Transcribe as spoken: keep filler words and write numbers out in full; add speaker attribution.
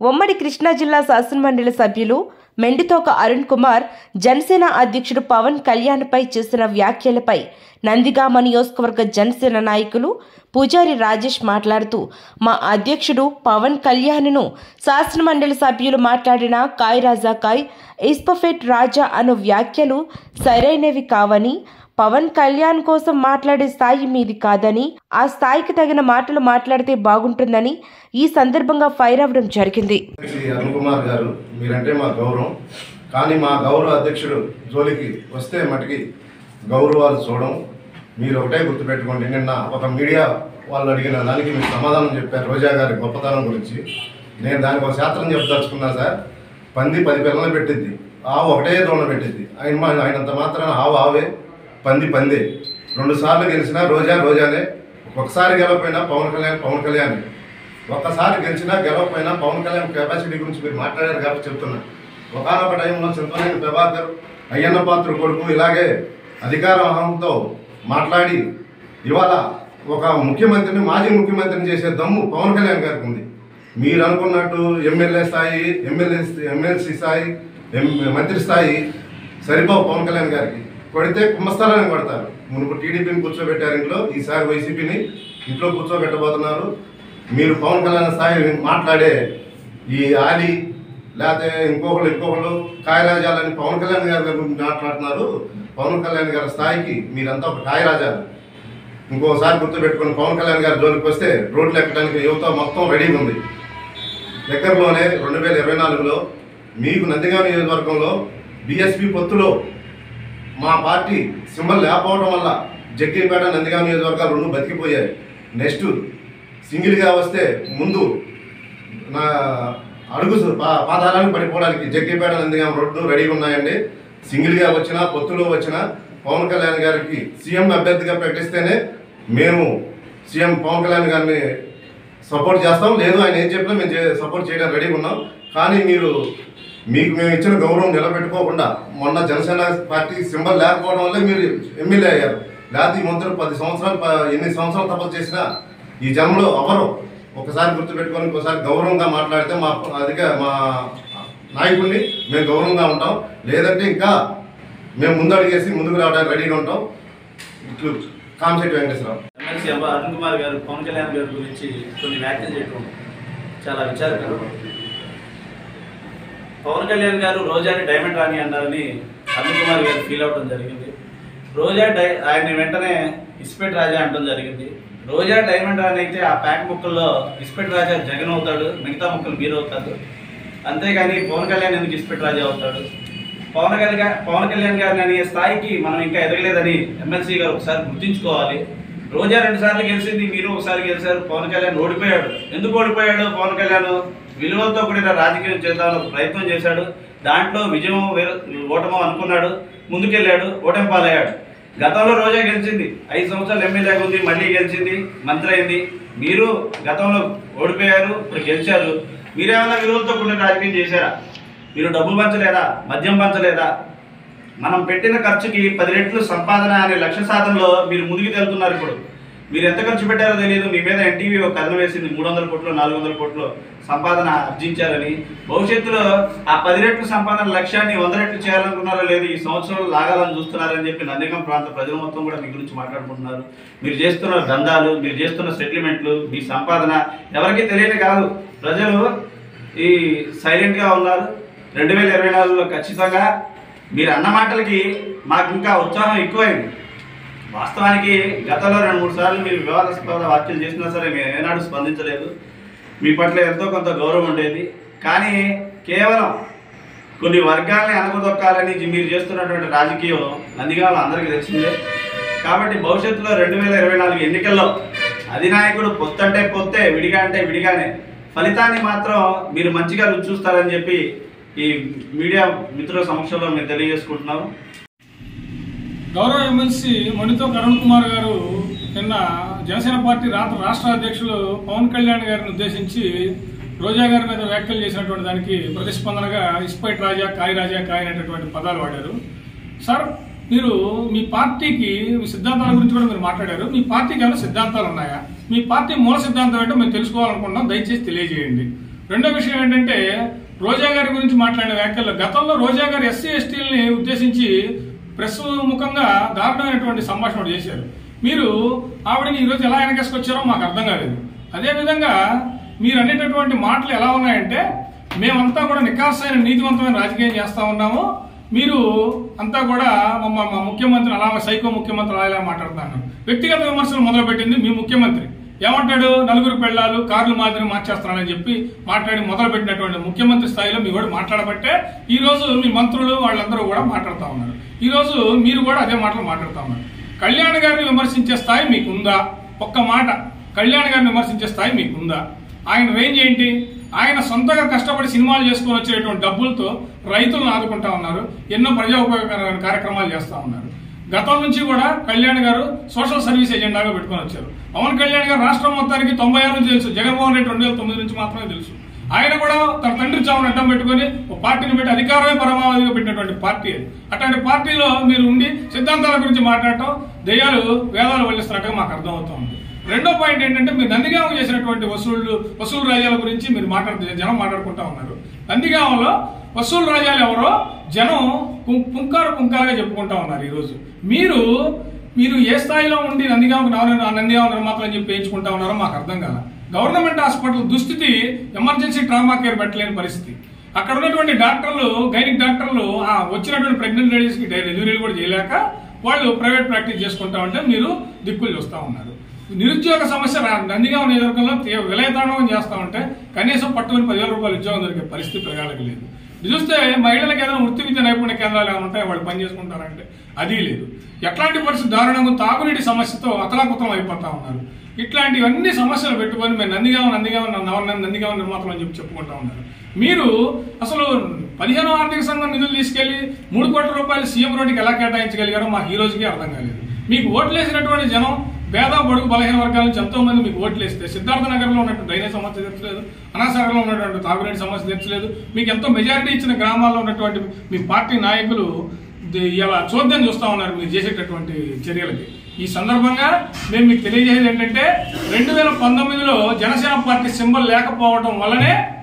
Speaker 1: ఉమ్మడి కృష్ణా జిల్లా శాసనమండలి సభ్యులు మెండితోక అరుణ్ కుమార్ జనసేన అధ్యక్షుడు పవన్ కళ్యాణ్పై చేసిన వ్యాఖ్యలపై నందిగామ నియోజకవర్గ జనసేన నాయకులు పూజారి రాజేష్ మాట్లాడుతూ, మా అధ్యక్షుడు పవన్ కళ్యాణ్ను శాసనమండలి సభ్యులు మాట్లాడిన కాయ్ రాజా కాయ్, ఇస్పఫెట్ రాజా అను వ్యాఖ్యలు సరైనవి కావని, పవన్ కళ్యాణ్ కోసం మాట్లాడే స్థాయి మీది కాదని, ఆ స్థాయికి తగిన మాటలు మాట్లాడితే బాగుంటుందని ఈ సందర్భంగా ఫైర్ అవ్వడం జరిగింది.
Speaker 2: అరుణ్ కుమార్ గారు, మీరంటే మా గౌరవం, కానీ మా గౌరవ అధ్యక్షుడు జోలికి వస్తే మటుకి గౌరవాలు చూడడం. మీరు ఒకటే గుర్తుపెట్టుకోండి, నిన్న ఒక మీడియా వాళ్ళు అడిగిన దానికి మీరు సమాధానం చెప్పారు రోజా గారి గొప్పతనం గురించి. నేను దానికి ఒక శాస్త్రం చెప్పదలుచుకున్నా సార్. పంది పది పిల్లలు పెట్టిద్ది, ఆవు ఒకటే దోణ పెట్టిద్ది. ఆయన ఆయనంత మాత్రాన ఆవు ఆవే, పంది పందే. రెండు సార్లు గెలిచినా రోజా రోజానే, ఒకసారి గెలవపోయినా పవన్ కళ్యాణ్ పవన్ కళ్యాణ్. ఒక్కసారి గెలిచినా గెలవపోయినా పవన్ కళ్యాణ్ కెపాసిటీ గురించి మీరు మాట్లాడారు కాబట్టి చెప్తున్నా. ఒకనొక టైంలో చింతనేని ప్రభాకర్, అయ్యన్న పాత్ర కొడుకు ఇలాగే అధికార అహంతో మాట్లాడి ఇవాళ ఒక ముఖ్యమంత్రిని మాజీ ముఖ్యమంత్రిని చేసే దమ్ము పవన్ కళ్యాణ్ గారికి ఉంది. మీరు అనుకున్నట్టు ఎమ్మెల్యే స్థాయి, ఎమ్మెల్యే ఎమ్మెల్సీ స్థాయి, మంత్రి స్థాయి సరిపోవు పవన్ కళ్యాణ్ గారికి. కొడితే కుంభస్థలాన్ని కొడతారు. మునుపు టీడీపీని కూర్చోబెట్టారు ఇంట్లో, ఈసారి వైసీపీని ఇంట్లో కూర్చోబెట్టబోతున్నారు. మీరు పవన్ కళ్యాణ్ స్థాయి మాట్లాడే ఈ ఆలి లేకపోతే ఇంకొకళ్ళు ఇంకొకళ్ళు కాయరాజాలని పవన్ కళ్యాణ్ గారి గురించి మాట్లాడుతున్నారు. పవన్ కళ్యాణ్ గారి స్థాయికి మీరంతా ఒక కాయరాజాలు. ఇంకోసారి గుర్తుపెట్టుకుని పవన్ కళ్యాణ్ గారి జోలికి వస్తే రోడ్లు ఎక్కడానికి యువత మొత్తం రెడీగా ఉంది. దగ్గరలోనే రెండు వేల ఇరవై నాలుగులో మీకు నందిగామ నియోజకవర్గంలో బీఎస్పీ పొత్తులో మా పార్టీ సింబల్ లేకపోవడం వల్ల జగ్గేపేట నందిగామ నియోజకవర్గాలు రెండు బతికిపోయాయి. నెక్స్ట్ సింగిల్గా వస్తే ముందు నా అడుగు పాదాలను పడిపోవడానికి జగ్గేపేట నందిగామ రోడ్డు రెడీగా ఉన్నాయండి. సింగిల్గా వచ్చినా పొత్తులో వచ్చినా పవన్ కళ్యాణ్ గారికి సీఎం అభ్యర్థిగా ప్రకటిస్తేనే మేము సీఎం పవన్ కళ్యాణ్ గారిని సపోర్ట్ చేస్తాం. లేదు ఆయన ఏం చెప్పినా మేము సపోర్ట్ చేయడానికి రెడీగా ఉన్నాం. కానీ మీరు మీకు మేము ఇచ్చిన గౌరవం నిలబెట్టుకోకుండా మొన్న జనసేన పార్టీ సింబల్ లేకపోవడం వల్లే మీరు ఎమ్మెల్యే అయ్యారు. లేకపోతే ఈ మంత్రులు పది సంవత్సరాలు ఎన్ని సంవత్సరాలు తపస్సు చేసినా ఈ జన్మలో అవరు. ఒకసారి గుర్తుపెట్టుకొని ఒకసారి గౌరవంగా మాట్లాడితే మా అధిక మా నాయకుడిని మేము గౌరవంగా ఉంటాం. లేదంటే ఇంకా మేము ముందు అడిగేసి ముందుకు రావడానికి రెడీగా ఉంటాం. ఇట్లు కామశెట్టి వెంకటేశ్వరరావు.
Speaker 3: ఎమ్మెల్సీ అరుణ్ కుమార్ గారు పవన్ కళ్యాణ్ గారి గురించి కొన్ని వ్యాఖ్యలు చేయడం చాలా విచారకరం. పవన్ కళ్యాణ్ గారు రోజాని డైమండ్ రాణి అన్నారని అరుణ్ కుమార్ గారు ఫీల్ అవడం జరిగింది. రోజా డై ఆయన వెంటనే ఇస్పెట్ రాజా అంటం జరిగింది. రోజా డైమండ్ రాణి అయితే ఆ ప్యాక్ ముక్కల్లో ఇస్పెట్ రాజా జగన్ అవుతాడు, మిగతా ముక్కలు మీరు అవుతారు. అంతేగాని పవన్ కళ్యాణ్ ఎందుకు ఇస్పెట్ రాజా అవుతాడు? పవన్ కళ్యాణ్ పవన్ కళ్యాణ్ గారిని అనే స్థాయికి మనం ఇంకా ఎదగలేదని ఎమ్మెల్సీ గారు ఒకసారి గుర్తించుకోవాలి. రోజా రెండు సార్లు గెలిచింది, మీరు ఒకసారి గెలిచారు. పవన్ కళ్యాణ్ ఓడిపోయాడు. ఎందుకు ఓడిపోయాడు? పవన్ కళ్యాణ్ విలువలతో కూడిన రాజకీయం చేద్దామని ప్రయత్నం చేశాడు. దాంట్లో విజయం ఓటమో అనుకున్నాడు, ముందుకెళ్ళాడు, ఓటమి పాలయ్యాడు. గతంలో రోజా గెలిచింది, ఐదు సంవత్సరాలు ఎమ్మెల్యేగా ఉంది, మళ్ళీ గెలిచింది, మంత్రి అయింది. మీరు గతంలో ఓడిపోయారు, ఇప్పుడు గెలిచారు. మీరేమన్నా విలువలతో కూడిన రాజకీయం చేశారా? మీరు డబ్బులు పంచలేదా? మద్యం పంచలేదా? మనం పెట్టిన ఖర్చుకి పది రెట్లు సంపాదన అనే లక్ష్య సాధనలో మీరు ముందుకు వెళ్తున్నారు. ఇప్పుడు మీరు ఎంత ఖర్చు పెట్టారో తెలియదు. మీ మీద ఎన్టీవీ ఒక కథనం వేసింది, మూడు వందల కోట్లు నాలుగు వందల కోట్లు సంపాదన ఆర్జించారని. భవిష్యత్తులో ఆ పది రెట్లు సంపాదన లక్ష్యాన్ని వంద రెట్లు చేయాలనుకున్నారో లేదు, ఈ సంవత్సరంలో లాగాలని చూస్తున్నారని చెప్పి నందిగం ప్రాంత ప్రజలు మొత్తం కూడా మీ గురించి మాట్లాడుకుంటున్నారు. మీరు చేస్తున్న దందాలు, మీరు చేస్తున్న సెటిల్మెంట్లు, మీ సంపాదన ఎవరికీ తెలియని కాదు. ప్రజలు ఈ సైలెంట్గా ఉన్నారు. రెండు వేల ఇరవై నాలుగులో ఖచ్చితంగా మీరు అన్న మాటలకి మాకు ఇంకా ఉత్సాహం ఎక్కువైంది. వాస్తవానికి గతంలో రెండు మూడు సార్లు మీరు వివాదాస్పద వ్యాఖ్యలు చేసినా సరే మేము ఏనాడు స్పందించలేదు. మీ పట్ల ఎంతో కొంత గౌరవం ఉండేది. కానీ కేవలం కొన్ని వర్గాల్ని అనగదొక్కాలని మీరు చేస్తున్నటువంటి రాజకీయం నందిగామలో అందరికీ తెలిసిందే. కాబట్టి భవిష్యత్తులో రెండు వేల ఇరవై నాలుగు ఎన్నికల్లో అధినాయకుడు పొత్తంటే పొత్తే, విడిగా అంటే విడిగానే, ఫలితాన్ని మాత్రం మీరు మంచిగా రుచి చూస్తారని చెప్పి ఈ మీడియా మిత్రుల సమక్షంలో మేము తెలియజేసుకుంటున్నాము.
Speaker 4: గౌరవ ఎమ్మెల్సీ మెండితోక అరుణ్ కుమార్ గారు నిన్న జనసేన పార్టీ రాష్ట్ర అధ్యక్షులు పవన్ కళ్యాణ్ గారిని ఉద్దేశించి రోజా గారి మీద వ్యాఖ్యలు చేసినటువంటి దానికి ప్రతిస్పందనగా ఇస్పైట్ రాజా, కాయ్ రాజా, కాయ్ అనేటటువంటి పదాలు వాడారు. సార్, మీరు మీ పార్టీకి మీ సిద్ధాంతాల గురించి కూడా మీరు మాట్లాడారు. మీ పార్టీకి ఏమైనా సిద్ధాంతాలు ఉన్నాయా? మీ పార్టీ మూల సిద్ధాంతం ఏంటో మేము తెలుసుకోవాలనుకుంటున్నాం, దయచేసి తెలియజేయండి. రెండో విషయం ఏంటంటే రోజా గారి గురించి మాట్లాడిన వ్యాఖ్యల్లో గతంలో రోజా గారు ఎస్సీ ఎస్టీలని ఉద్దేశించి ప్రెస్ ముఖంగా దారుణమైనటువంటి సంభాషణ చేశారు. మీరు ఆవిడని ఈరోజు ఎలా వెనకేసుకొచ్చారో మాకు అర్థం కాలేదు. అదేవిధంగా మీరు అనేటటువంటి మాటలు ఎలా ఉన్నాయంటే మేమంతా కూడా నికాసైన నీతివంతమైన రాజకీయం చేస్తా ఉన్నాము, మీరు అంతా కూడా మా ముఖ్యమంత్రి అలా సైకో ముఖ్యమంత్రి అలా మాట్లాడుతున్నారు. వ్యక్తిగత విమర్శలు మొదలుపెట్టింది మీ ముఖ్యమంత్రి. ఏమంటాడు? నలుగురు పెళ్లాలు కార్లు మాదిరి మార్చేస్తున్నారని చెప్పి మాట్లాడి మొదలుపెట్టినటువంటి ముఖ్యమంత్రి స్థాయిలో మీ కూడా మాట్లాడబట్టే ఈ రోజు మీ మంత్రులు వాళ్ళందరూ కూడా మాట్లాడుతూ ఉన్నారు. ఈ రోజు మీరు కూడా అదే మాటలు మాట్లాడుతూ ఉన్నారు. కళ్యాణ్ గారిని విమర్శించే స్థాయి మీకుందా? ఒక్క మాట, కళ్యాణ్ గారిని విమర్శించే స్థాయి మీకుందా? ఆయన రేంజ్ ఏంటి? ఆయన సొంతగా కష్టపడి సినిమాలు చేసుకుని వచ్చేటువంటి డబ్బులతో రైతులను ఆదుకుంటా ఉన్నారు, ఎన్నో ప్రజా ఉపయోగకరమైన కార్యక్రమాలు చేస్తా ఉన్నారు. గతం నుంచి కూడా కళ్యాణ్ గారు సోషల్ సర్వీస్ ఎజెండాగా పెట్టుకుని వచ్చారు. పవన్ కళ్యాణ్ గారు రాష్ట్రం మొత్తానికి తొంభై ఆరు నుంచి తెలుసు, జగన్మోహన్ రెడ్డి రెండు వేల తొమ్మిది నుంచి మాత్రమే తెలుసు. ఆయన కూడా తన తండ్రి చావును అడ్డం పెట్టుకుని ఒక పార్టీని పెట్టి అధికారమే పరమావధిగా పెట్టినటువంటి పార్టీ అది. అట్లాంటి పార్టీలో మీరు ఉండి సిద్ధాంతాల గురించి మాట్లాడటం దయ్యాలు వేదాలు వల్లిస్తున్నట్టుగా మాకు అర్థమవుతుంది. రెండో పాయింట్ ఏంటంటే మీరు నందిగామ చేసినటువంటి వసూళ్లు వసూలు రాజ్యాల గురించి మీరు మాట్లాడుతూ జనం మాట్లాడుకుంటా ఉన్నారు. నందిగామలో వసూలు రాజ్యాలు ఎవరో జనం పుంకారు పుంకారుగా చెప్పుకుంటా ఉన్నారు. ఈరోజు మీరు మీరు ఏ స్థాయిలో ఉండి నందిగామ నందిగామ నిర్మాతలు అని చెప్పి వేయించుకుంటా ఉన్నారో మాకు అర్థం కాల. గవర్నమెంట్ హాస్పిటల్ దుస్థితి ఎమర్జెన్సీ ట్రామా కేర్ పెట్టలేని పరిస్థితి. అక్కడ ఉన్నటువంటి డాక్టర్లు గైనిక్ డాక్టర్లు వచ్చినటువంటి ప్రెగ్నెంట్ లేడీస్ కి డెలివరీలు కూడా చేయలేక వాళ్ళు ప్రైవేట్ ప్రాక్టీస్ చేసుకుంటా ఉంటే మీరు దిక్కులు చూస్తా ఉన్నారు. నిరుద్యోగ సమస్య నందిగామ నియోజకవర్గంలో విలయతాండవం చేస్తా ఉంటే కనీసం పట్టుకుని పదివేల రూపాయలు ఉద్యోగం దొరికే పరిస్థితి ప్రజలకు లేదు. చూస్తే మహిళలకు ఏదైనా వృత్తి విద్య నైపుణ్య కేంద్రాలు ఏమైనా ఉంటాయి, వాళ్ళు పని చేసుకుంటారంటే అది లేదు. ఎట్లాంటి పరిస్థితి దారుణంగా తాగునీటి సమస్యతో అతలాకుతలం అయిపోతా ఉన్నారు. ఇట్లాంటివన్నీ సమస్యలు పెట్టుకొని మేము నందిగామ నందిగామ నందిగామ నిర్మాతలు అని చెప్పి చెప్పుకుంటా ఉన్నారు. మీరు అసలు పదిహేను ఆర్థిక సంఘం నిధులు తీసుకెళ్లి మూడు కోట్ల రూపాయలు సీఎం రోడ్డుకి ఎలా కేటాయించగలిగారో మాకు ఈ రోజుకి అర్థం కాలేదు. మీకు ఓట్లేసినటువంటి జనం పేద బడుగు బలహీన వర్గాల నుంచి ఎంతో మంది మీకు ఓట్లు వేస్తే సిద్ధార్థ నగర్లో ఉన్నటువంటి డ్రైనేజ్ సమస్య తెచ్చలేదు, అనాసాగర్లో ఉన్నటువంటి తాగునీటి సమస్య తెచ్చలేదు. మీకు ఎంతో మెజారిటీ ఇచ్చిన గ్రామాల్లో ఉన్నటువంటి మీ పార్టీ నాయకులు ఇలా చోద్యం చూస్తా ఉన్నారు మీరు చేసేటటువంటి చర్యలకి. ఈ సందర్భంగా మేము మీకు తెలియజేసేది ఏంటంటే రెండు వేల పంతొమ్మిదిలో జనసేన పార్టీ సింబల్ లేకపోవడం వల్లనే